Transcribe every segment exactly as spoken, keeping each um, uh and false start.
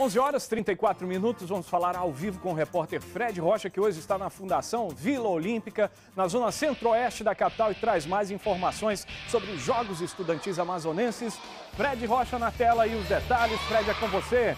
onze horas e trinta e quatro minutos, vamos falar ao vivo com o repórter Fred Rocha, que hoje está na Fundação Vila Olímpica, na zona centro-oeste da capital, e traz mais informações sobre os Jogos Estudantis Amazonenses. Fred Rocha na tela e os detalhes. Fred, é com você.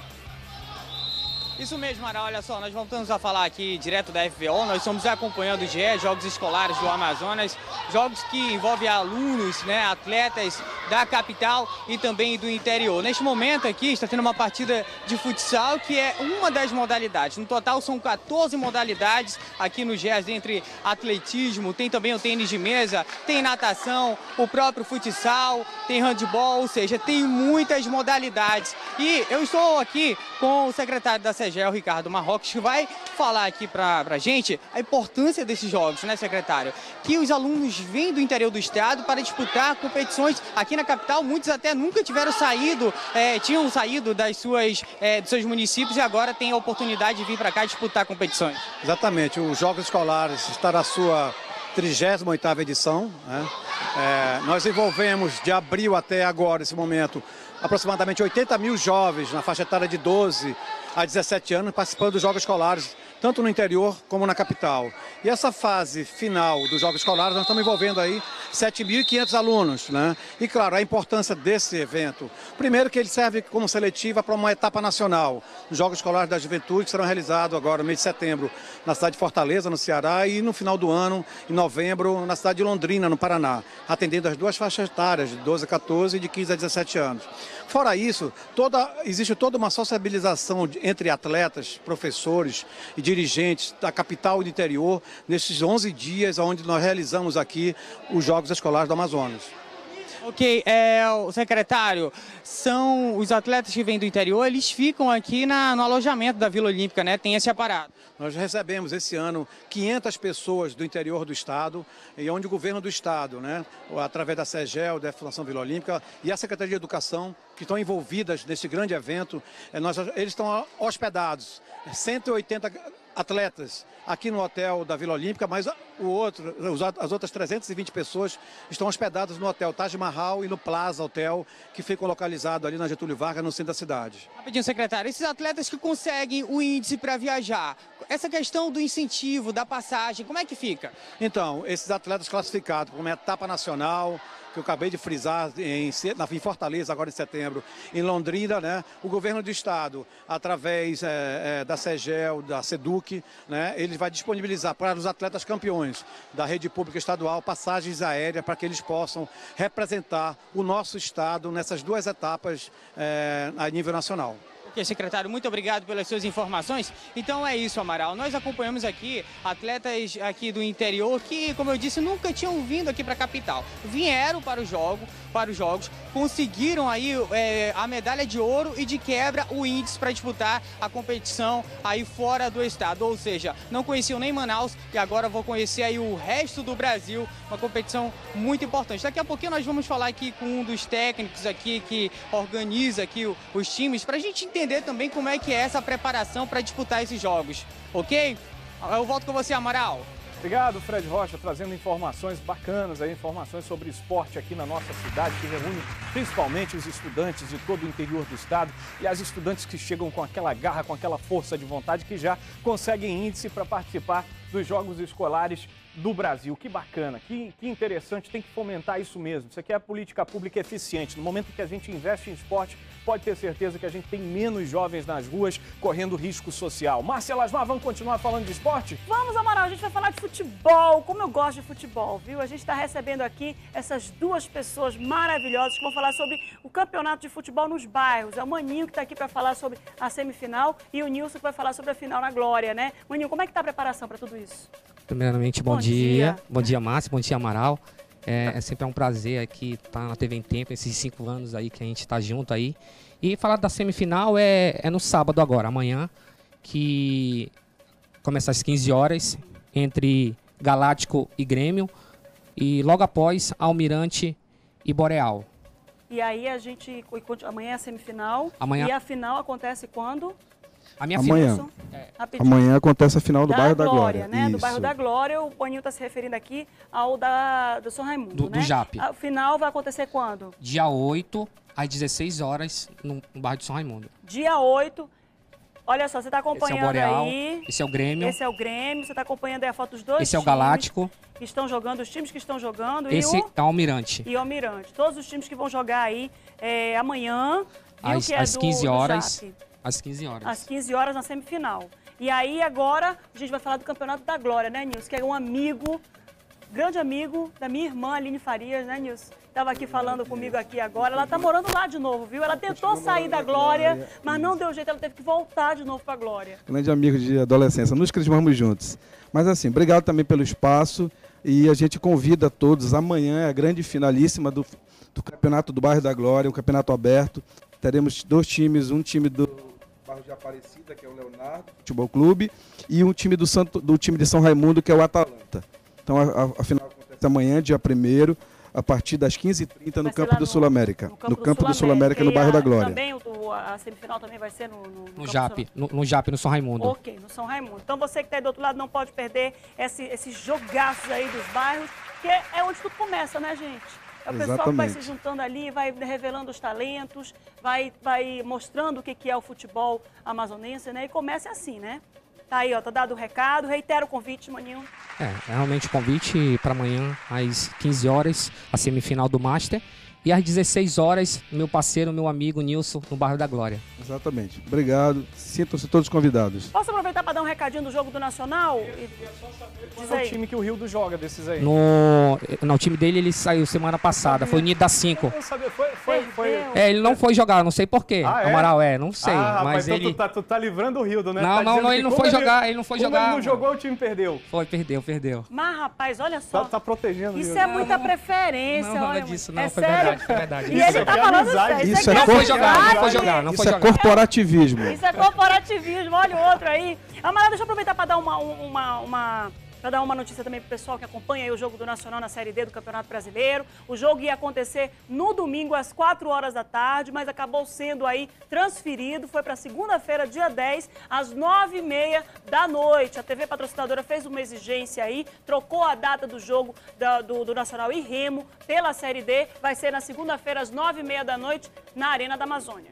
Isso mesmo, Ara, olha só, nós voltamos a falar aqui direto da F V O, nós estamos acompanhando o G E, Jogos Escolares do Amazonas, jogos que envolvem alunos, né, atletas da capital e também do interior. Neste momento aqui está tendo uma partida de futsal que é uma das modalidades. No total são quatorze modalidades aqui no G E S, entre atletismo, tem também o tênis de mesa, tem natação, o próprio futsal, tem handebol, ou seja, tem muitas modalidades. E eu estou aqui com o secretário da S E G E L, Ricardo Marrocos, que vai falar aqui pra, pra gente a importância desses jogos, né, secretário? Que os alunos vêm do interior do estado para disputar competições aqui na capital. Muitos até nunca tiveram saído, é, tinham saído das suas, é, dos seus municípios e agora têm a oportunidade de vir para cá disputar competições. Exatamente, os Jogos Escolares está na sua trigésima oitava edição, né? É, nós envolvemos de abril até agora, esse momento, aproximadamente oitenta mil jovens na faixa etária de doze a dezessete anos participando dos Jogos Escolares, tanto no interior como na capital. E essa fase final dos Jogos Escolares, nós estamos envolvendo aí sete mil e quinhentos alunos, né? E claro, a importância desse evento, primeiro que ele serve como seletiva para uma etapa nacional, os Jogos Escolares da Juventude, que serão realizados agora no mês de setembro na cidade de Fortaleza, no Ceará, e no final do ano, em novembro, na cidade de Londrina, no Paraná, atendendo as duas faixas etárias, de doze a quatorze e de quinze a dezessete anos. Fora isso, toda, existe toda uma sociabilização entre atletas, professores e dirigentes da capital e do interior nesses onze dias onde nós realizamos aqui os Jogos Escolares do Amazonas. Ok, é, o secretário, são os atletas que vêm do interior, eles ficam aqui na, no alojamento da Vila Olímpica, né? Tem esse aparato. Nós recebemos esse ano quinhentas pessoas do interior do estado, e onde o governo do estado, né, através da S E G E L, da Fundação Vila Olímpica e a Secretaria de Educação, que estão envolvidas nesse grande evento, nós, eles estão hospedados, cento e oitenta atletas aqui no hotel da Vila Olímpica, mas o outro, as outras trezentas e vinte pessoas estão hospedadas no hotel Taj Mahal e no Plaza Hotel, que fica localizado ali na Getúlio Vargas, no centro da cidade. Rapidinho, secretário, esses atletas que conseguem o índice para viajar, essa questão do incentivo, da passagem, como é que fica? Então, esses atletas classificados como etapa nacional, que eu acabei de frisar em, em Fortaleza, agora em setembro, em Londrina, né, o governo do estado, através é, é, da S E G E L, da SEDUC, né, ele vai disponibilizar para os atletas campeões da rede pública estadual passagens aéreas para que eles possam representar o nosso estado nessas duas etapas é, a nível nacional. Ok, secretário, muito obrigado pelas suas informações. Então é isso, Amaral. Nós acompanhamos aqui atletas aqui do interior que, como eu disse, nunca tinham vindo aqui para a capital. Vieram para o jogo, para os jogos, conseguiram aí é, a medalha de ouro e de quebra o índice para disputar a competição aí fora do estado. Ou seja, não conheciam nem Manaus e agora vou conhecer aí o resto do Brasil, uma competição muito importante. Daqui a pouquinho nós vamos falar aqui com um dos técnicos aqui que organiza aqui os times para a gente entender entender também como é que é essa preparação para disputar esses jogos, ok? Eu volto com você, Amaral. Obrigado, Fred Rocha, trazendo informações bacanas, aí, informações sobre esporte aqui na nossa cidade, que reúne principalmente os estudantes de todo o interior do estado e as estudantes que chegam com aquela garra, com aquela força de vontade, que já conseguem índice para participar dos Jogos Escolares do Brasil. Que bacana, que, que interessante, tem que fomentar isso mesmo. Isso aqui é a política pública eficiente. No momento que a gente investe em esporte, pode ter certeza que a gente tem menos jovens nas ruas correndo risco social. Márcia Lasmar, vamos continuar falando de esporte? Vamos, Amaral, a gente vai falar de futebol, como eu gosto de futebol, viu? A gente está recebendo aqui essas duas pessoas maravilhosas que vão falar sobre o campeonato de futebol nos bairros. É o Maninho que está aqui para falar sobre a semifinal e o Nilson que vai falar sobre a final na Glória, né? Maninho, como é que está a preparação para tudo isso? Primeiramente, bom, bom dia. dia. Bom dia, Márcia. Bom dia, Amaral. É, é sempre um prazer aqui estar na T V em Tempo, esses cinco anos aí que a gente está junto aí. E falar da semifinal é, é no sábado agora, amanhã, que começa às quinze horas, entre Galáctico e Grêmio, e logo após Almirante e Boreal. E aí a gente, amanhã é a semifinal, amanhã... e a final acontece quando? A minha amanhã. Final, é. Amanhã acontece a final do da bairro Glória, da Glória, né? Isso. Do bairro da Glória, o Boninho está se referindo aqui ao da, do São Raimundo, do, né? Do Jap. A final vai acontecer quando? Dia oito, às dezesseis horas, no, no bairro de São Raimundo. Dia oito, Olha só, você está acompanhando esse é o Boreal, aí. Esse é o Grêmio. Esse é o Grêmio. Você está acompanhando aí a foto dos dois Esse times é o Galáctico. que estão jogando, os times que estão jogando. Esse e o... é o Almirante. E o Almirante. Todos os times que vão jogar aí é, amanhã. Às, que é às do, quinze do horas. Jap. Às quinze horas. Às quinze horas na semifinal. E aí agora a gente vai falar do Campeonato da Glória, né, Nilson? Que é um amigo, grande amigo da minha irmã, Aline Farias, né, Nilson? Estava aqui falando comigo aqui agora. Ela está morando lá de novo, viu? Ela tentou sair da Glória, mas não deu jeito, ela teve que voltar de novo para a Glória. Grande amigo de adolescência, nos crescemos juntos. Mas assim, obrigado também pelo espaço e a gente convida todos. Amanhã é a grande finalíssima do, do Campeonato do Bairro da Glória, um campeonato aberto. Teremos dois times, um time do bairro de Aparecida, que é o Leonardo Futebol Clube, e um time do, Santo, do time de São Raimundo, que é o Atalanta. Então a, a, a final acontece amanhã, dia primeiro, a partir das quinze e trinta no campo do Sul América. No campo do Sul América, no bairro da Glória. Também o, a semifinal também vai ser no... No, no Jap, no, no Jap, no São Raimundo. Ok, no São Raimundo. Então você que está aí do outro lado não pode perder esse, esses jogaços aí dos bairros, que é, é onde tudo começa, né, gente? É o pessoal Exatamente. que vai se juntando ali, vai revelando os talentos, vai, vai mostrando o que, que é o futebol amazonense, né? E começa assim, né? Tá aí, ó, tá dado o recado. Reitero o convite, Maninho. É, é realmente o convite para amanhã às quinze horas, a semifinal do Master. E às dezesseis horas, meu parceiro, meu amigo Nilson, no bairro da Glória. Exatamente. Obrigado. Sintam-se todos convidados. Posso aproveitar para dar um recadinho do jogo do Nacional? Qual é o time que o Rildo joga desses aí? No, no time dele, ele saiu semana passada. Foi unido das cinco. Eu sabia, foi, foi, foi... É, ele não foi jogar, não sei porquê. Ah, é? Amaral, é, não sei. Ah, rapaz, mas então ele... tu, tá, tu tá livrando o Rildo, né? Não, tá não, não, que ele não como foi jogar, ele não foi como jogar. ele não jogou, o time perdeu. Foi, perdeu, perdeu. Mas, rapaz, olha só. Tá, tá protegendo o Isso Rildo. é muita preferência. Não, não olha, é disso, é não. Foi sério? verdade, foi verdade. E ele tá falando amizade. sério. Isso é Não cor- foi jogar, não foi jogar, não Isso foi é jogar. corporativismo. Isso é corporativismo, olha o outro aí. Amaral, deixa eu aproveitar para dar uma, uma, uma, para dar uma notícia também pro pessoal que acompanha aí o jogo do Nacional na Série D do Campeonato Brasileiro. O jogo ia acontecer no domingo às quatro horas da tarde, mas acabou sendo aí transferido. Foi para segunda-feira, dia dez, às nove e meia da noite. A T V patrocinadora fez uma exigência aí, trocou a data do jogo da, do, do Nacional e Remo pela Série D. Vai ser na segunda-feira, às nove e meia da noite, na Arena da Amazônia.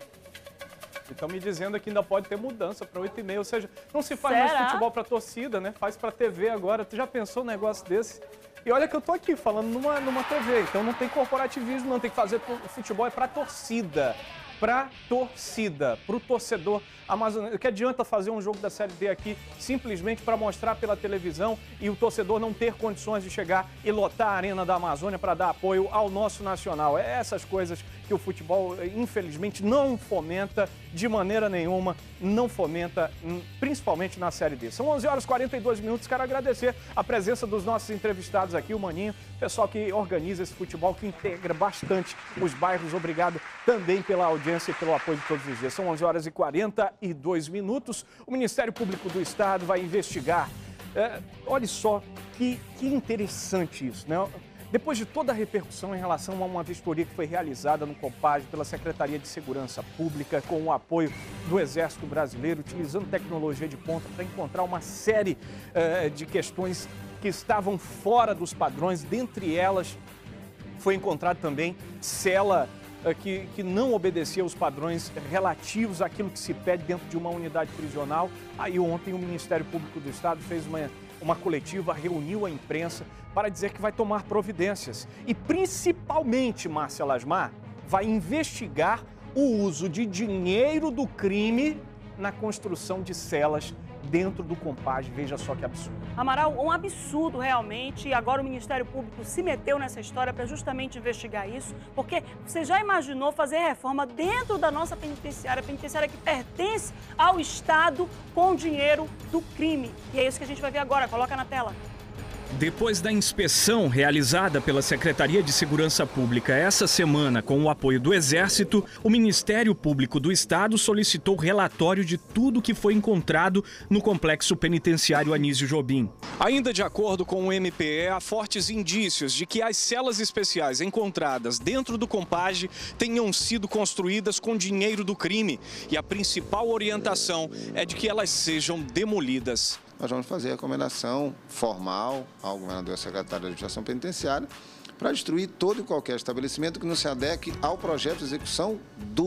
Estão me dizendo que ainda pode ter mudança para oito e meia, ou seja, não se faz Será? mais futebol para torcida, né? Faz para T V agora. Tu já pensou um negócio desse? E olha que eu tô aqui falando numa, numa T V, então não tem corporativismo, não tem que fazer futebol, é para torcida. Para torcida, para o torcedor amazonense. Que adianta fazer um jogo da Série D aqui simplesmente para mostrar pela televisão e o torcedor não ter condições de chegar e lotar a Arena da Amazônia para dar apoio ao nosso nacional. É essas coisas que o futebol, infelizmente, não fomenta de maneira nenhuma, não fomenta, principalmente na Série D. São onze horas e quarenta e dois minutos. Quero agradecer a presença dos nossos entrevistados aqui, o Maninho, pessoal que organiza esse futebol, que integra bastante os bairros. Obrigado também pela audiência e pelo apoio de todos os dias. São onze horas e quarenta e dois minutos. O Ministério Público do Estado vai investigar. É, olha só que, que interessante isso, né? Depois de toda a repercussão em relação a uma vistoria que foi realizada no Compage pela Secretaria de Segurança Pública, com o apoio do Exército Brasileiro, utilizando tecnologia de ponta para encontrar uma série uh, de questões que estavam fora dos padrões. Dentre elas, foi encontrado também cela uh, que, que não obedecia aos padrões relativos àquilo que se pede dentro de uma unidade prisional. Aí ontem o Ministério Público do Estado fez uma... uma coletiva, reuniu a imprensa para dizer que vai tomar providências. E principalmente, Márcia Lasmar, vai investigar o uso de dinheiro do crime na construção de celas dentro do Compage. Veja só que absurdo. Amaral, um absurdo realmente, e agora o Ministério Público se meteu nessa história para justamente investigar isso, porque você já imaginou fazer reforma dentro da nossa penitenciária, penitenciária que pertence ao Estado, com dinheiro do crime. E é isso que a gente vai ver agora, coloca na tela. Depois da inspeção realizada pela Secretaria de Segurança Pública essa semana com o apoio do Exército, o Ministério Público do Estado solicitou relatório de tudo que foi encontrado no complexo penitenciário Anísio Jobim. Ainda de acordo com o M P E, há fortes indícios de que as celas especiais encontradas dentro do Compage tenham sido construídas com dinheiro do crime e a principal orientação é de que elas sejam demolidas. Nós vamos fazer a recomendação formal ao governador e secretário da Administração Penitenciária para destruir todo e qualquer estabelecimento que não se adeque ao projeto de execução do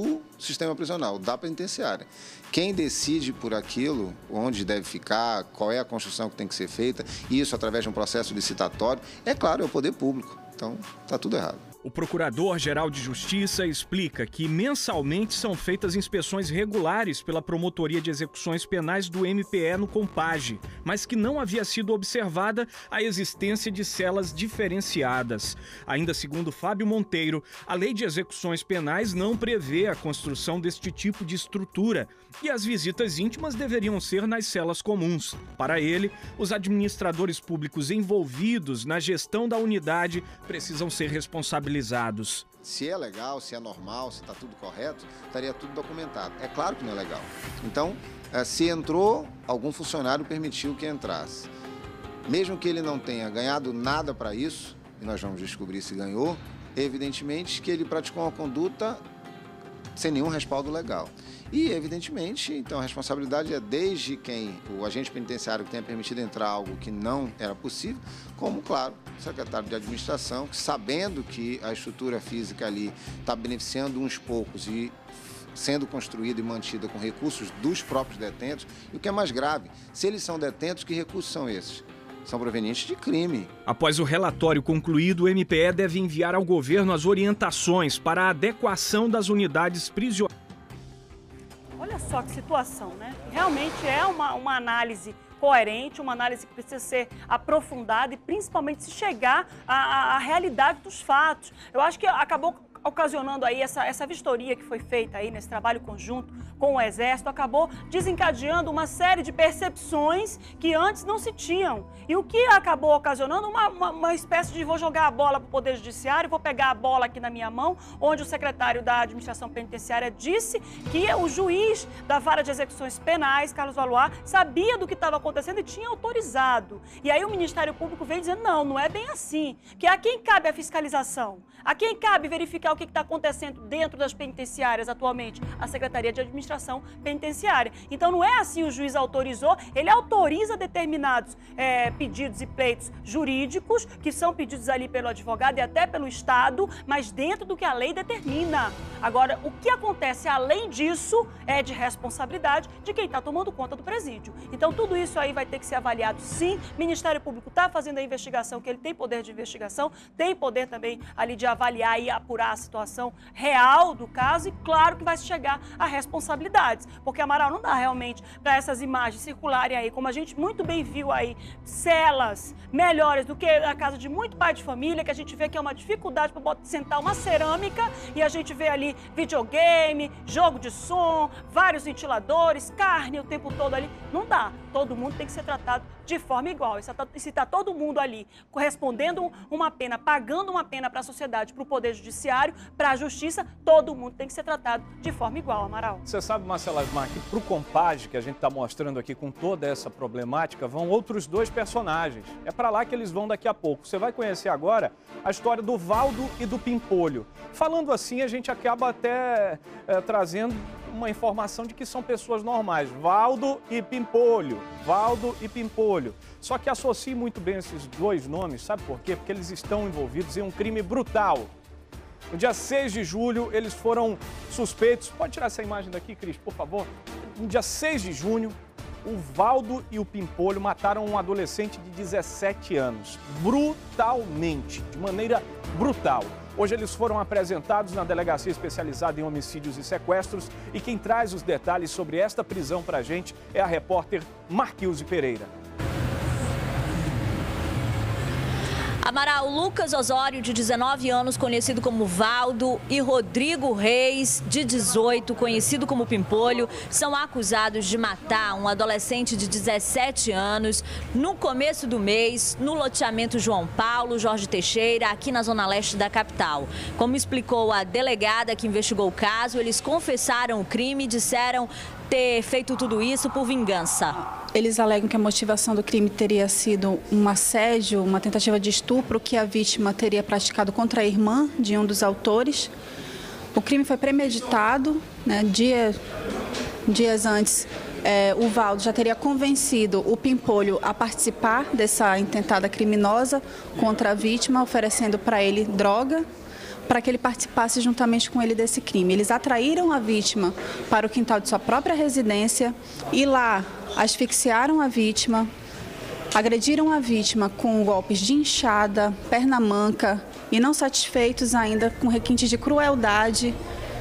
sistema prisional, da penitenciária. Quem decide por aquilo, onde deve ficar, qual é a construção que tem que ser feita, isso através de um processo licitatório, é claro, é o poder público. Então, está tudo errado. O Procurador-Geral de Justiça explica que mensalmente são feitas inspeções regulares pela Promotoria de Execuções Penais do M P E no Compage, mas que não havia sido observada a existência de celas diferenciadas. Ainda segundo Fábio Monteiro, a Lei de Execuções Penais não prevê a construção deste tipo de estrutura e as visitas íntimas deveriam ser nas celas comuns. Para ele, os administradores públicos envolvidos na gestão da unidade precisam ser responsabilizados. Se é legal, se é normal, se está tudo correto, estaria tudo documentado. É claro que não é legal. Então, se entrou, algum funcionário permitiu que entrasse. Mesmo que ele não tenha ganhado nada para isso, e nós vamos descobrir se ganhou, evidentemente que ele praticou uma conduta sem nenhum respaldo legal. E, evidentemente, então a responsabilidade é desde quem, o agente penitenciário que tenha permitido entrar algo que não era possível, como, claro, o secretário de administração, que sabendo que a estrutura física ali está beneficiando uns poucos e sendo construída e mantida com recursos dos próprios detentos, e o que é mais grave, se eles são detentos, que recursos são esses? São provenientes de crime. Após o relatório concluído, o M P E deve enviar ao governo as orientações para a adequação das unidades prisionais. Olha só que situação, né? Realmente é uma, uma análise coerente, uma análise que precisa ser aprofundada e principalmente se chegar à, à realidade dos fatos. Eu acho que acabou ocasionando aí essa, essa vistoria que foi feita aí nesse trabalho conjunto com o Exército, acabou desencadeando uma série de percepções que antes não se tinham. E o que acabou ocasionando uma, uma, uma espécie de vou jogar a bola para o Poder Judiciário, vou pegar a bola aqui na minha mão, onde o secretário da Administração Penitenciária disse que o juiz da Vara de Execuções Penais, Carlos Valois, sabia do que estava acontecendo e tinha autorizado. E aí o Ministério Público veio dizendo, não, não é bem assim, que a quem cabe a fiscalização, a quem cabe verificar o que está acontecendo dentro das penitenciárias atualmente, a Secretaria de Administração Penitenciária. Então não é assim, o juiz autorizou, ele autoriza determinados é, pedidos e pleitos jurídicos, que são pedidos ali pelo advogado e até pelo Estado, mas dentro do que a lei determina. Agora, o que acontece além disso é de responsabilidade de quem está tomando conta do presídio. Então tudo isso aí vai ter que ser avaliado, sim. O Ministério Público está fazendo a investigação, que ele tem poder de investigação, tem poder também ali de avaliar e apurar a situação real do caso e claro que vai se chegar a responsabilidades, porque, Amaral, não dá realmente para essas imagens circularem aí, como a gente muito bem viu aí, celas melhores do que a casa de muito pai de família, que a gente vê que é uma dificuldade para sentar uma cerâmica e a gente vê ali videogame, jogo de som, vários ventiladores, carne o tempo todo ali. Não dá. Todo mundo tem que ser tratado de forma igual. E se está todo mundo ali correspondendo uma pena, pagando uma pena para a sociedade, para o Poder Judiciário, para a Justiça, todo mundo tem que ser tratado de forma igual, Amaral. Você sabe, Marcela Asmar, que para o Compage, que a gente está mostrando aqui com toda essa problemática, vão outros dois personagens. É para lá que eles vão daqui a pouco. Você vai conhecer agora a história do Valdo e do Pimpolho. Falando assim, a gente acaba até é, trazendo uma informação de que são pessoas normais. Valdo e Pimpolho. Valdo e Pimpolho. Só que associe muito bem esses dois nomes, sabe por quê? Porque eles estão envolvidos em um crime brutal. No dia seis de julho, eles foram suspeitos. Pode tirar essa imagem daqui, Cris, por favor? No dia seis de junho, o Valdo e o Pimpolho mataram um adolescente de dezessete anos. Brutalmente, de maneira brutal. Hoje eles foram apresentados na Delegacia Especializada em Homicídios e Sequestros e quem traz os detalhes sobre esta prisão pra gente é a repórter Marquilze Pereira. Amaral, Lucas Osório, de dezenove anos, conhecido como Valdo, e Rodrigo Reis, de dezoito, conhecido como Pimpolho, são acusados de matar um adolescente de dezessete anos no começo do mês, no loteamento João Paulo, Jorge Teixeira, aqui na zona leste da capital. Como explicou a delegada que investigou o caso, eles confessaram o crime e disseram ter feito tudo isso por vingança. Eles alegam que a motivação do crime teria sido um assédio, uma tentativa de estupro que a vítima teria praticado contra a irmã de um dos autores. O crime foi premeditado, né? Dia, dias antes, é, o Valdo já teria convencido o Pimpolho a participar dessa intentada criminosa contra a vítima, oferecendo para ele droga. para que ele participasse juntamente com ele desse crime. Eles atraíram a vítima para o quintal de sua própria residência e lá asfixiaram a vítima, agrediram a vítima com golpes de inchada, perna manca e, não satisfeitos ainda, com requintes de crueldade,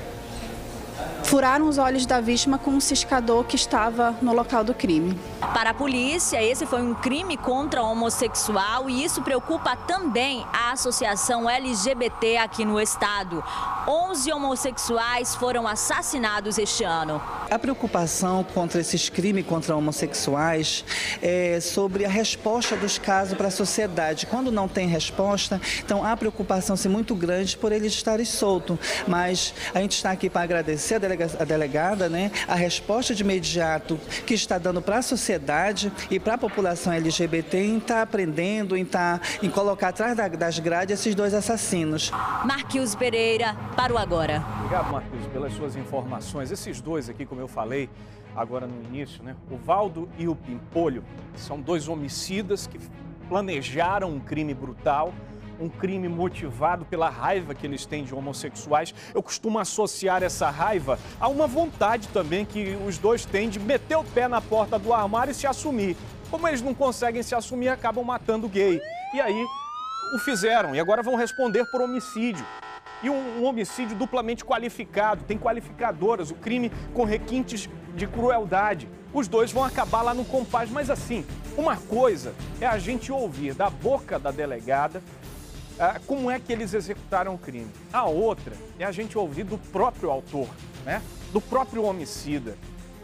furaram os olhos da vítima com um ciscador que estava no local do crime. Para a polícia, esse foi um crime contra o homossexual e isso preocupa também a Associação L G B T aqui no estado. onze homossexuais foram assassinados este ano. A preocupação contra esses crimes contra homossexuais é sobre a resposta dos casos para a sociedade. Quando não tem resposta, então há preocupação assim, muito grande por eles estarem soltos. Mas a gente está aqui para agradecer a, delega a delegada, né, a resposta de imediato que está dando para a sociedade e para a população L G B T em estar aprendendo, em, tá, em colocar atrás da, das grades esses dois assassinos. Marquinhos Pereira, para o Agora. Obrigado, Marquinhos, pelas suas informações. Esses dois aqui, como eu falei agora no início, né? O Valdo e o Pimpolho são dois homicidas que planejaram um crime brutal, um crime motivado pela raiva que eles têm de homossexuais. Eu costumo associar essa raiva a uma vontade também que os dois têm de meter o pé na porta do armário e se assumir. Como eles não conseguem se assumir, acabam matando o gay. E aí o fizeram e agora vão responder por homicídio. E um, um homicídio duplamente qualificado, tem qualificadoras, o crime com requintes de crueldade. Os dois vão acabar lá no Compaz, mas assim, uma coisa é a gente ouvir da boca da delegada Ah, como é que eles executaram o crime. A outra é a gente ouvir do próprio autor, né? Do próprio homicida,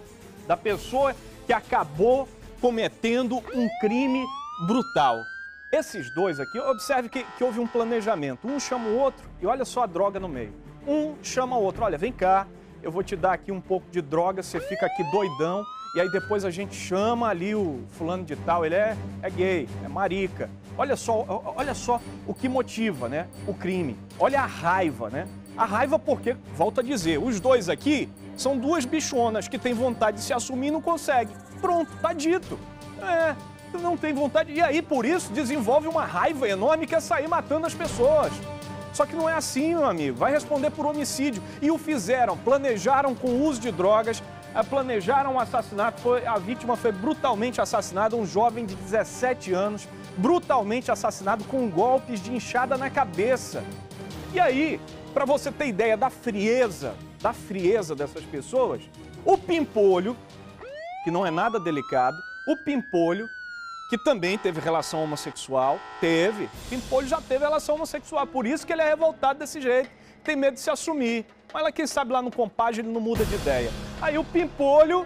da pessoa que acabou cometendo um crime brutal. Esses dois aqui, observe que, que houve um planejamento. Um chama o outro e olha só a droga no meio. Um chama o outro, olha, vem cá, eu vou te dar aqui um pouco de droga, você fica aqui doidão, e aí depois a gente chama ali o fulano de tal, ele é, é gay, é marica. Olha só, olha só o que motiva, né, o crime. Olha a raiva, né? A raiva porque, volto a dizer, os dois aqui são duas bichonas que têm vontade de se assumir e não conseguem. Pronto, tá dito. É, não tem vontade. E aí, por isso, desenvolve uma raiva enorme que é sair matando as pessoas. Só que não é assim, meu amigo. Vai responder por homicídio. E o fizeram, planejaram com o uso de drogas, planejaram um assassinato. Foi, a vítima foi brutalmente assassinada, um jovem de dezessete anos, brutalmente assassinado com golpes de inchada na cabeça. E aí, para você ter ideia da frieza, da frieza dessas pessoas, o Pimpolho, que não é nada delicado, o Pimpolho, que também teve relação homossexual, teve, Pimpolho já teve relação homossexual, por isso que ele é revoltado desse jeito, tem medo de se assumir. Mas lá, quem sabe lá no Compage ele não muda de ideia. Aí o Pimpolho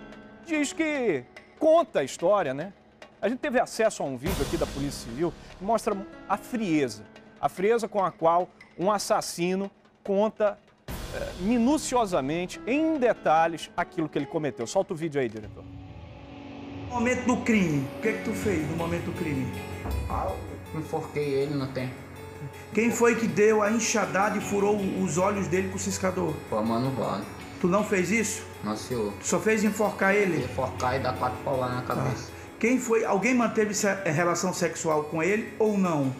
diz que conta a história, né? A gente teve acesso a um vídeo aqui da Polícia Civil que mostra a frieza, a frieza com a qual um assassino conta é, minuciosamente, em detalhes, aquilo que ele cometeu. Solta o vídeo aí, diretor. No momento do crime, o que é que tu fez no momento do crime? Ah, eu enforquei ele no tempo. Quem foi que deu a enxadada e furou os olhos dele com o ciscador? Foi a Mano Vale. Tu não fez isso? Não, senhor. Tu só fez enforcar ele? Enforcar e dar quatro pauladas na cabeça. Ah. Quem foi? Alguém manteve relação sexual com ele ou não?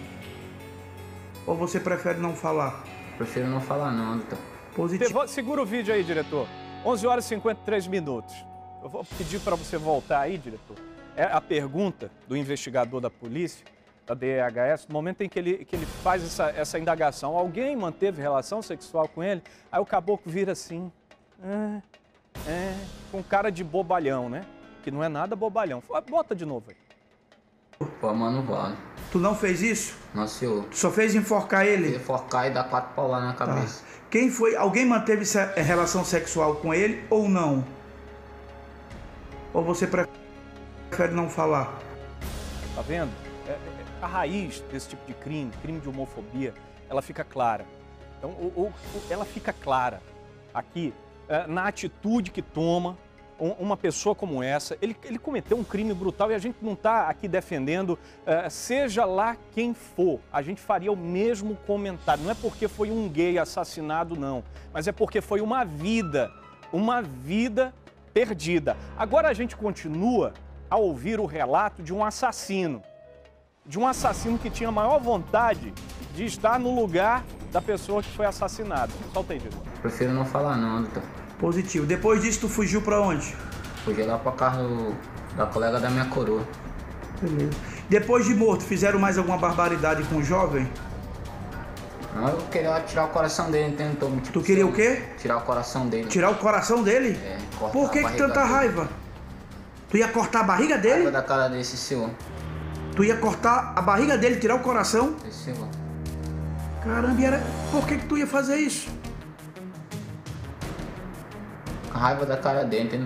Ou você prefere não falar? Prefiro não falar não, doutor. Positivo. Segura o vídeo aí, diretor. onze horas e cinquenta e três minutos. Eu vou pedir para você voltar aí, diretor. É a pergunta do investigador da polícia, da D E H S, no momento em que ele, que ele faz essa, essa indagação. Alguém manteve relação sexual com ele? Aí o caboclo vira assim, é, é, com cara de bobalhão, né? Que não é nada bobalhão. Bota de novo aí. Foi a Mano Vale. Tu não fez isso? Não, senhor. Tu só fez enforcar ele? Enforcar e dar quatro pauladas na cabeça. Tá. Quem foi? Alguém manteve relação sexual com ele ou não? Ou você prefere não falar? Tá vendo? É, é, a raiz desse tipo de crime, crime de homofobia, ela fica clara. Então, o, o, ela fica clara aqui é, na atitude que toma uma pessoa como essa. Ele, ele cometeu um crime brutal e a gente não está aqui defendendo, é, seja lá quem for, a gente faria o mesmo comentário. Não é porque foi um gay assassinado, não, mas é porque foi uma vida, uma vida perdida. Agora a gente continua a ouvir o relato de um assassino. de um assassino que tinha maior vontade de estar no lugar da pessoa que foi assassinada. Solta aí, Vitor. Prefiro não falar não, doutor. Positivo. Depois disso, tu fugiu pra onde? Fugi lá pra casa do, da colega da minha coroa. Beleza. Depois de morto, fizeram mais alguma barbaridade com o jovem? Não, eu queria tirar o coração dele, tentou me tipo, Tu queria o quê? Tirar o coração dele. Tirar o coração dele? É, cortar Por que, a que barriga tanta dele. raiva? Tu ia cortar a barriga dele? Raiva da cara desse senhor. Tu ia cortar a barriga dele, tirar o coração? Esse senhor. Caramba, e era... por que, que tu ia fazer isso? A raiva da cara dele, entendeu?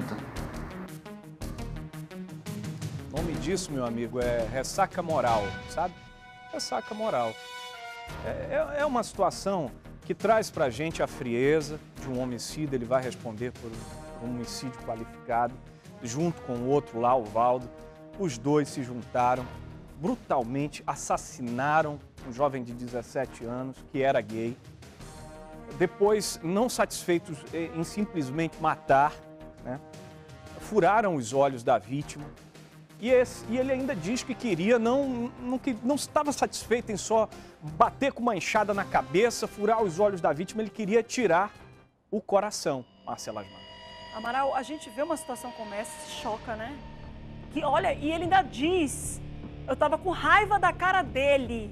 O nome disso, meu amigo, é ressaca moral, sabe? Ressaca moral. É, é, é uma situação que traz pra gente a frieza de um homicídio, ele vai responder por um homicídio qualificado, junto com o outro lá, o Valdo. Os dois se juntaram, brutalmente assassinaram um jovem de dezessete anos, que era gay. Depois, não satisfeitos em simplesmente matar, né, furaram os olhos da vítima. E, esse, e ele ainda diz que queria, não, não, que não estava satisfeito em só bater com uma enxada na cabeça, furar os olhos da vítima, ele queria tirar o coração. Marcela Asmar. Amaral, a gente vê uma situação como essa e se choca, né? Que, olha, e ele ainda diz, eu estava com raiva da cara dele.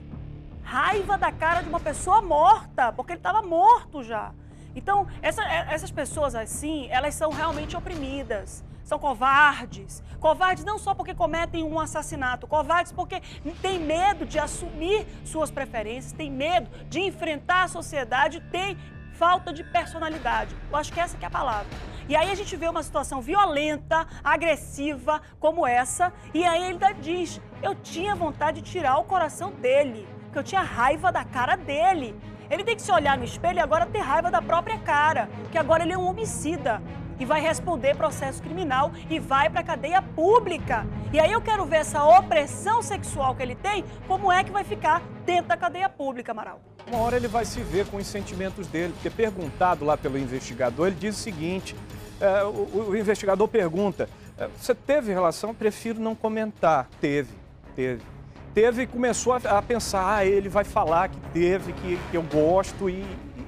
Raiva da cara de uma pessoa morta, porque ele estava morto já. Então, essa, essas pessoas assim, elas são realmente oprimidas. São covardes. Covardes não só porque cometem um assassinato, covardes porque têm medo de assumir suas preferências, têm medo de enfrentar a sociedade, têm falta de personalidade. Eu acho que essa que é a palavra. E aí a gente vê uma situação violenta, agressiva como essa, e aí ele ainda diz, eu tinha vontade de tirar o coração dele, porque eu tinha raiva da cara dele. Ele tem que se olhar no espelho e agora ter raiva da própria cara, que agora ele é um homicida. E vai responder processo criminal e vai para a cadeia pública. E aí eu quero ver essa opressão sexual que ele tem, como é que vai ficar dentro da cadeia pública, Amaral. Uma hora ele vai se ver com os sentimentos dele, porque perguntado lá pelo investigador, ele diz o seguinte, é, o, o investigador pergunta, você teve relação? Prefiro não comentar. Teve, teve. Teve e começou a, a pensar, ah, ele vai falar que teve, que, que eu gosto e,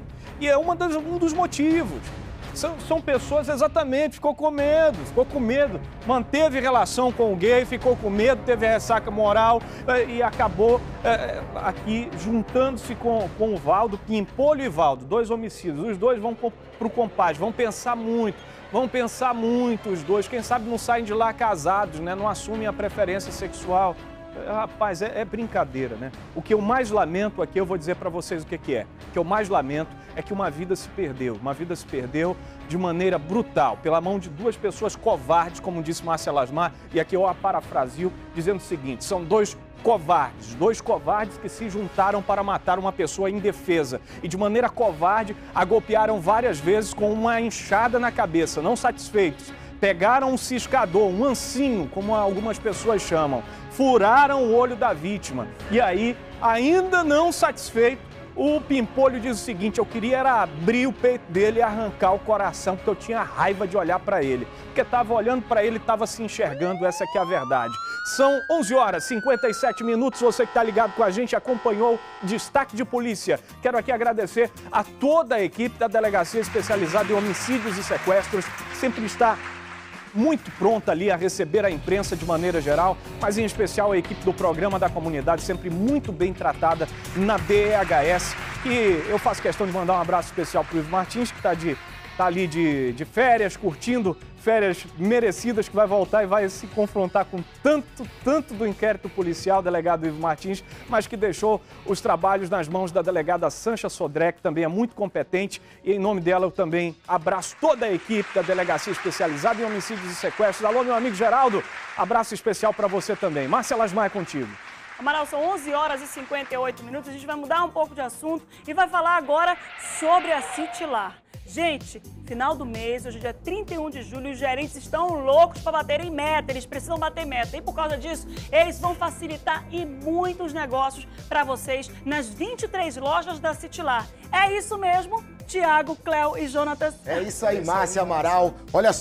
e é uma das, um dos motivos. São, são pessoas, exatamente, ficou com medo, ficou com medo, manteve relação com o gay, ficou com medo, teve ressaca moral e acabou é, aqui juntando-se com, com o Valdo, Pimpolho e Valdo, dois homicídios. Os dois vão para o compadre, vão pensar muito, vão pensar muito os dois, quem sabe não saem de lá casados, né? Não assumem a preferência sexual. Rapaz, é, é brincadeira, né? O que eu mais lamento aqui, eu vou dizer para vocês o que, que é. O que eu mais lamento é que uma vida se perdeu. Uma vida se perdeu de maneira brutal, pela mão de duas pessoas covardes, como disse Marcela Asmar, e aqui eu a parafrasio, dizendo o seguinte, são dois covardes, dois covardes que se juntaram para matar uma pessoa indefesa e de maneira covarde a golpearam várias vezes com uma enxada na cabeça, não satisfeitos. Pegaram um ciscador, um ancinho, como algumas pessoas chamam, furaram o olho da vítima. E aí, ainda não satisfeito, o Pimpolho diz o seguinte, eu queria era abrir o peito dele e arrancar o coração, porque eu tinha raiva de olhar para ele. Porque estava olhando para ele e estava se enxergando, essa que é a verdade. São onze horas e cinquenta e sete minutos, você que está ligado com a gente, acompanhou o Destaque de Polícia. Quero aqui agradecer a toda a equipe da Delegacia Especializada em Homicídios e Sequestros, que sempre está muito pronta ali a receber a imprensa de maneira geral, mas em especial a equipe do Programa da Comunidade, sempre muito bem tratada na D E H S, que eu faço questão de mandar um abraço especial para o Ivo Martins, que está de, tá ali de, de férias, curtindo férias merecidas, que vai voltar e vai se confrontar com tanto, tanto do inquérito policial, delegado Ivo Martins, mas que deixou os trabalhos nas mãos da delegada Sancha Sodré, que também é muito competente, e em nome dela eu também abraço toda a equipe da Delegacia Especializada em Homicídios e Sequestros. Alô, meu amigo Geraldo, abraço especial para você também. Marcela Asmar, é contigo. Amaral, são onze horas e cinquenta e oito minutos, a gente vai mudar um pouco de assunto e vai falar agora sobre a Citilar. Gente, final do mês, hoje é dia trinta e um de julho, os gerentes estão loucos para baterem meta, eles precisam bater meta. E por causa disso, eles vão facilitar e muitos negócios para vocês nas vinte e três lojas da Citilar. É isso mesmo, Tiago, Cléo e Jonatas? É isso aí, Márcia Amaral. Olha só,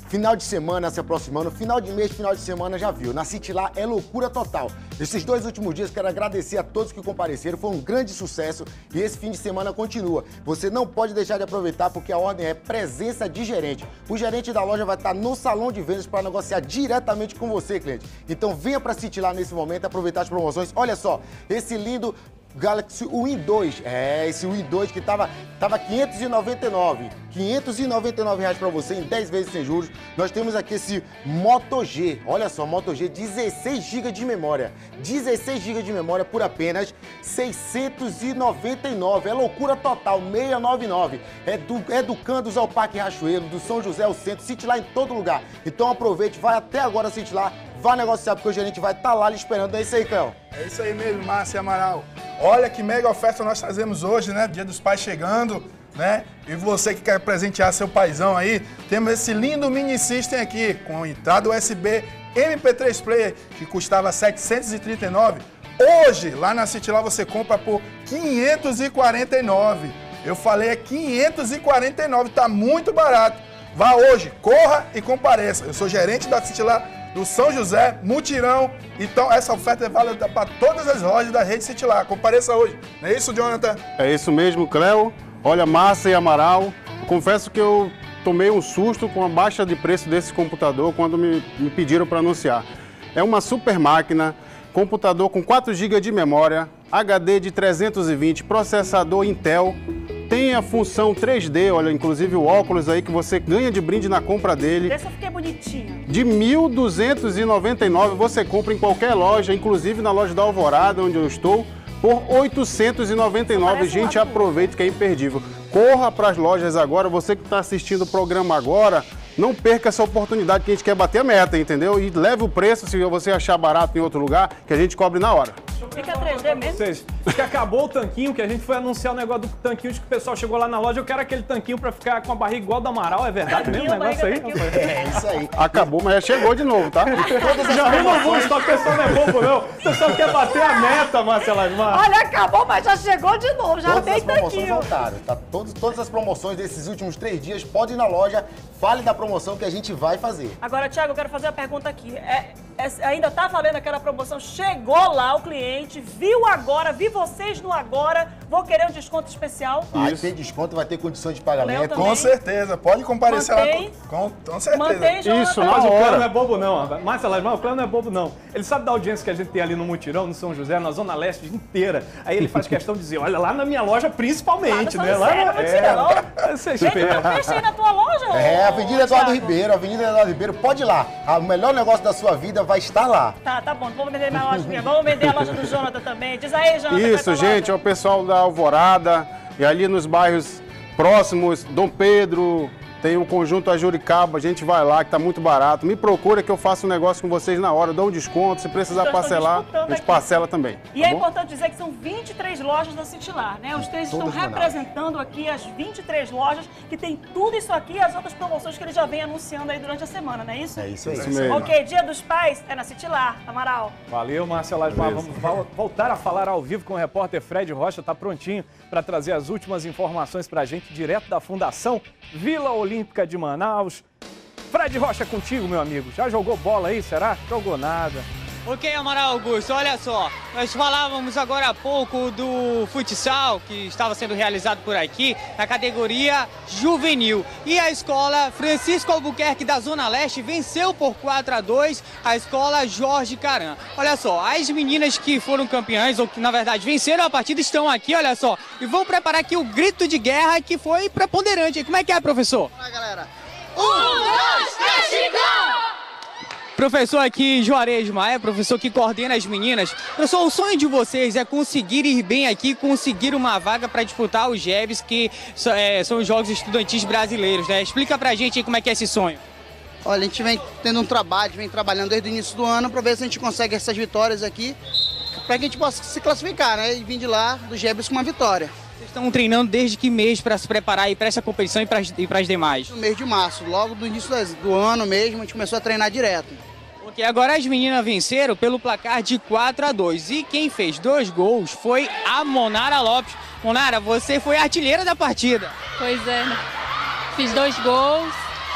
Final de semana se aproximando, final de mês, final de semana já viu. Na City lá é loucura total. Esses dois últimos dias quero agradecer a todos que compareceram, foi um grande sucesso e esse fim de semana continua. Você não pode deixar de aproveitar porque a ordem é presença de gerente. O gerente da loja vai estar no salão de vendas para negociar diretamente com você, cliente. Então venha para City lá nesse momento aproveitar as promoções. Olha só, esse lindo Galaxy Win dois, é, esse Win dois que tava, tava quinhentos e noventa e nove, quinhentos e noventa e nove reais para você em dez vezes sem juros. Nós temos aqui esse Moto G, olha só, Moto G, dezesseis gigas de memória, dezesseis gigas de memória por apenas seiscentos e noventa e nove, é loucura total, seiscentos e noventa e nove, é do, é do Candos ao Parque Rachoeiro, do São José ao centro, City lá em todo lugar. Então aproveite, vai até agora City lá, vá negociar porque o gerente vai estar lá lhe esperando. É isso aí, Cléo. É isso aí mesmo, Márcia Amaral. Olha que mega oferta nós trazemos hoje, né? Dia dos Pais chegando, né? E você que quer presentear seu paizão aí, temos esse lindo mini system aqui, com entrada U S B M P três Player, que custava setecentos e trinta e nove reais. Hoje, lá na City lá, você compra por quinhentos e quarenta e nove reais. Eu falei, é quinhentos e quarenta e nove reais, tá muito barato. Vá hoje, corra e compareça. Eu sou gerente da City lá do São José, Mutirão. Então essa oferta é válida para todas as lojas da rede City lá. Compareça hoje. Não é isso, Jonathan? É isso mesmo, Cléo. Olha, Márcia e Amaral, confesso que eu tomei um susto com a baixa de preço desse computador quando me, me pediram para anunciar. É uma super máquina, computador com quatro gigas de memória, H D de trezentos e vinte, processador Intel, tem a função três D, olha, inclusive o óculos aí que você ganha de brinde na compra dele. Esse eu fiquei bonitinha. De mil duzentos e noventa e nove reais você compra em qualquer loja, inclusive na loja da Alvorada, onde eu estou, por oitocentos e noventa e nove reais. Gente, aproveita que é imperdível. Corra para as lojas agora, você que está assistindo o programa agora, não perca essa oportunidade que a gente quer bater a meta, entendeu? E leve o preço, se você achar barato em outro lugar, que a gente cobre na hora. Fica três D mesmo? Vocês, que acabou o tanquinho, que a gente foi anunciar o negócio do tanquinho, de que o pessoal chegou lá na loja, eu quero aquele tanquinho pra ficar com a barriga igual do Amaral, é verdade mesmo o negócio aí? É isso aí. Acabou, mas já chegou de novo, tá? Já renovou, só que o pessoal não é bobo, não. O pessoal quer bater a meta, Márcia Lasmar. Olha, acabou, mas já chegou de novo, já todas tem as promoções tanquinho. voltaram, tá? Todos, todas as promoções desses últimos três dias, pode ir na loja, fale da promoção que a gente vai fazer. Agora, Thiago, eu quero fazer uma pergunta aqui. É, é, ainda tá valendo aquela promoção? Chegou lá o cliente, viu agora, vi vocês no agora, vou querer um desconto especial? Vai ter desconto, vai ter condições de pagamento. Com certeza, pode comparecer Mantém. lá com, com, com certeza. Mantém, Isso, mas o Cléo não é bobo não. Márcia Lasmar, o Cléo não é bobo não. Ele sabe da audiência que a gente tem ali no Mutirão, no São José, na Zona Leste inteira. Aí ele faz questão de dizer, olha, lá na minha loja principalmente, Ah, né? Lá sério, no Mutirão? É, você Gente, espera. eu fechei na tua loja? É, ô, Avenida Eduardo Thiago? Ribeiro, Avenida Eduardo Ribeiro, pode ir lá. O melhor negócio da sua vida vai estar lá. Tá, tá bom, vamos vender minha loja minha. Vamos vender a loja do Jonathan também. Diz aí, Jonathan. Isso, gente, é o pessoal da Alvorada e ali nos bairros próximos, Dom Pedro, tem o conjunto Ajuricaba, a gente vai lá que tá muito barato. Me procura que eu faço um negócio com vocês na hora, eu dou um desconto, se precisar Então, parcelar, estão a gente aqui. parcela também. E tá é bom? importante dizer que são vinte e três lojas da Citilar, né? Os três estão Todas representando aqui as vinte e três lojas que tem tudo isso aqui e as outras promoções que ele já vem anunciando aí durante a semana, não é isso? É isso aí. Isso mesmo. Ok, Dia dos Pais é na Citilar, Amaral. Valeu, Márcia Lasmar. Vamos val- voltar a falar ao vivo com o repórter Fred Rocha, tá prontinho para trazer as últimas informações pra gente direto da Fundação Vila Olímpica de Manaus. Fred Rocha contigo, meu amigo. Já jogou bola aí, será? Jogou nada. Ok, Amaral Augusto, olha só, nós falávamos agora há pouco do futsal que estava sendo realizado por aqui na categoria juvenil. E a escola Francisco Albuquerque da Zona Leste venceu por quatro a dois a escola Jorge Caran. Olha só, as meninas que foram campeãs, ou que na verdade venceram a partida, estão aqui, olha só, e vão preparar aqui o grito de guerra que foi preponderante. Como é que é, professor? Olá, galera. Um, dois, três, gol! Professor aqui, Juarez Maia, professor que coordena as meninas. Professor, o sonho de vocês é conseguir ir bem aqui, conseguir uma vaga para disputar os G E Bs, que é, são os Jogos Estudantis Brasileiros, né? Explica pra gente aí como é que é esse sonho. Olha, a gente vem tendo um trabalho, vem trabalhando desde o início do ano para ver se a gente consegue essas vitórias aqui, para que a gente possa se classificar, né? E vir de lá dos G E Bs com uma vitória. Vocês estão treinando desde que mês para se preparar aí para essa competição e para as demais? No mês de março, logo do início do ano mesmo, a gente começou a treinar direto. Ok, agora as meninas venceram pelo placar de quatro a dois. E quem fez dois gols foi a Monara Lopes. Monara, você foi a artilheira da partida. Pois é, fiz dois gols.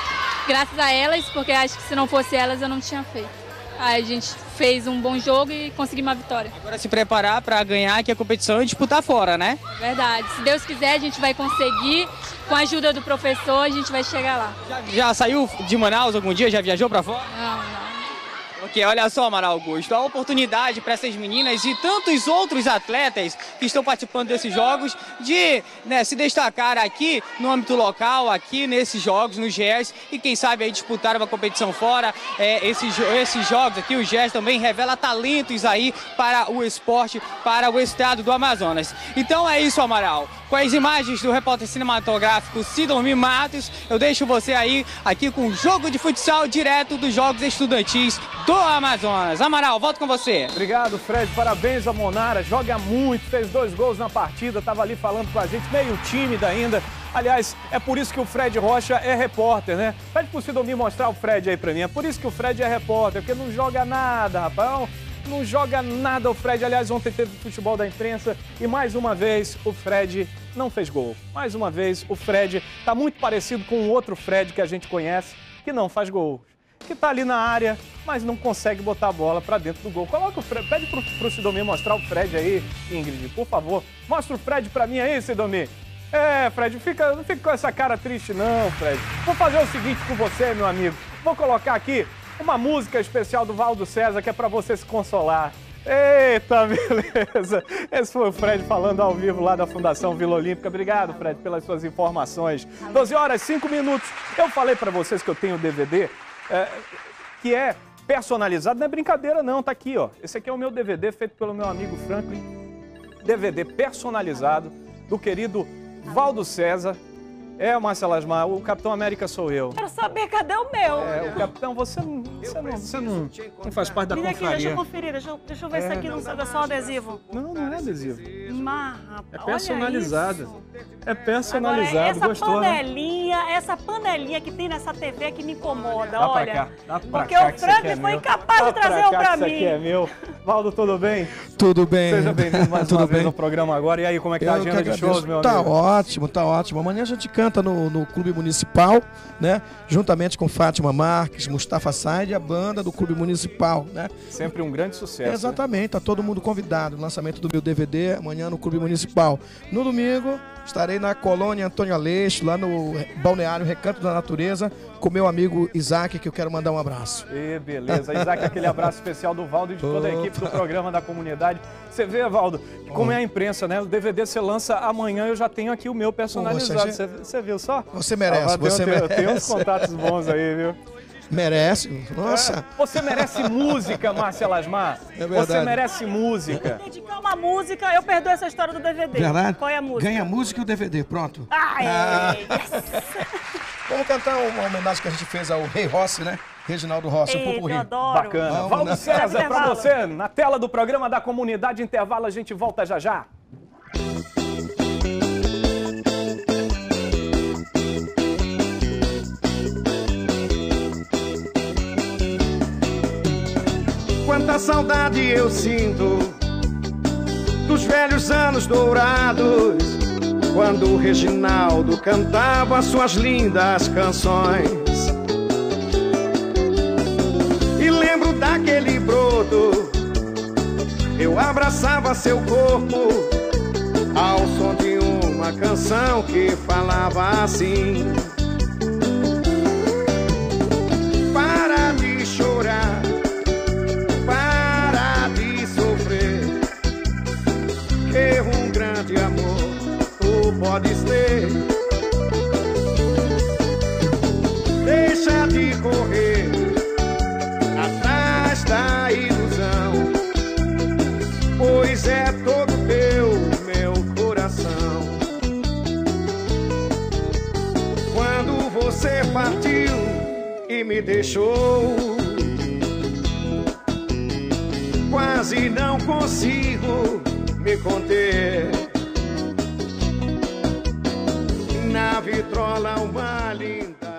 graças a elas, porque acho que se não fosse elas eu não tinha feito. Aí a gente fez um bom jogo e conseguimos uma vitória. Agora se preparar para ganhar, que a competição é disputar fora, né? Verdade. Se Deus quiser, a gente vai conseguir. Com a ajuda do professor, a gente vai chegar lá. Já, já saiu de Manaus algum dia? Já viajou para fora? Não, não. Ok, olha só, Amaral Augusto, a oportunidade para essas meninas e tantos outros atletas que estão participando desses jogos de né, se destacar aqui no âmbito local, aqui nesses jogos, nos G E S, e quem sabe aí disputar uma competição fora. É, esses, esses jogos aqui, o G E S também revela talentos aí para o esporte, para o estado do Amazonas. Então é isso, Amaral. Com as imagens do repórter cinematográfico Sidormi Matos, eu deixo você aí aqui com o jogo de futsal direto dos Jogos Estudantis do Amazonas. Amaral, volto com você. Obrigado, Fred. Parabéns a Monara. Joga muito, fez dois gols na partida, estava ali falando com a gente, meio tímida ainda. Aliás, é por isso que o Fred Rocha é repórter, né? Pede pro Sidormi mostrar o Fred aí pra mim. É por isso que o Fred é repórter, porque não joga nada, rapaz. Não, não joga nada o Fred. Aliás, ontem teve futebol da imprensa e mais uma vez o Fred não fez gol. Mais uma vez o Fred tá muito parecido com o outro Fred que a gente conhece, que não faz gol. Que tá ali na área, mas não consegue botar a bola pra dentro do gol. Coloca o Fred, pede pro, pro Sidormi mostrar o Fred aí, Ingrid, por favor. Mostra o Fred pra mim aí, Sidormi. É, Fred, fica, não fica com essa cara triste não, Fred. Vou fazer o seguinte com você, meu amigo. Vou colocar aqui uma música especial do Valdo César, que é pra você se consolar. Eita, beleza. Esse foi o Fred falando ao vivo lá da Fundação Vila Olímpica. Obrigado, Fred, pelas suas informações. doze horas, cinco minutos. Eu falei pra vocês que eu tenho o D V D, é, que é personalizado. Não é brincadeira não, tá aqui, ó. Esse aqui é o meu D V D feito pelo meu amigo Franklin. D V D personalizado do querido Valdo César. É, Marcela Asmar, o Capitão América sou eu. Quero saber, cadê o meu? É, o Capitão, você não, você não, você não, não faz parte da Vem confraria. aqui, deixa eu conferir, deixa eu, deixa eu ver É. se aqui não é só adesivo. Não, não é adesivo. Mas, É rapaz, personalizado. olha isso. É personalizado, Agora, essa gostou, né? panelinha, essa panelinha que tem nessa T V que me incomoda, Dá pra olha. cá, dá pra Porque cá o que isso aqui Frank é foi meu. incapaz Dá de trazer pra um cá pra que isso mim. aqui é meu. Valdo, tudo bem? Tudo bem. Seja bem-vindo mais Tudo uma vez bem. no programa agora. E aí, como é que tá a Eu que agenda de agradeço. shows, meu Tá amigo? ótimo, tá ótimo. Amanhã a gente canta no, no Clube Municipal, né? Juntamente com Fátima Marques, Mustafa Said e a banda do Clube Municipal, né? Sempre um grande sucesso. Exatamente, tá todo mundo convidado. Lançamento do meu D V D amanhã no Clube Municipal. No domingo, estarei na colônia Antônio Aleixo, lá no Balneário Recanto da Natureza, com meu amigo Isaac, que eu quero mandar um abraço. E beleza, Isaac, aquele abraço especial do Valdo e de toda a equipe do programa da comunidade. Você vê, Valdo, que como é a imprensa, né? O D V D você lança amanhã, eu já tenho aqui o meu personalizado. Poxa, Você, você viu só? Você merece, Ah, tem- você tem, merece. Tem uns contatos bons aí, viu? Merece, nossa. É, você merece música, Márcia Lasmar. É verdade. Você merece música. Dedicar uma música, eu perdoo essa história do D V D. Verdade? Qual é a música? Ganha a música e o D V D, pronto. Ai, Ah. yes. Vamos cantar uma homenagem que a gente fez ao Rei Rossi, né? Reginaldo Rossi, o Eita, Popurrí. eu adoro. Bacana. Vamos, Valdo né? César, pra Intervalo. você, na tela do programa da Comunidade Intervalo, a gente volta já já. Quanta saudade eu sinto dos velhos anos dourados, quando o Reginaldo cantava suas lindas canções. E lembro daquele broto, eu abraçava seu corpo ao som de uma canção que falava assim: para de chorar, para de sofrer, que um grande amor tu podes ter. Deixa de correr atrás da ilusão, pois é todo teu meu coração. Quando você partiu e me deixou, quase não consigo me conter. Na vitrola uma linda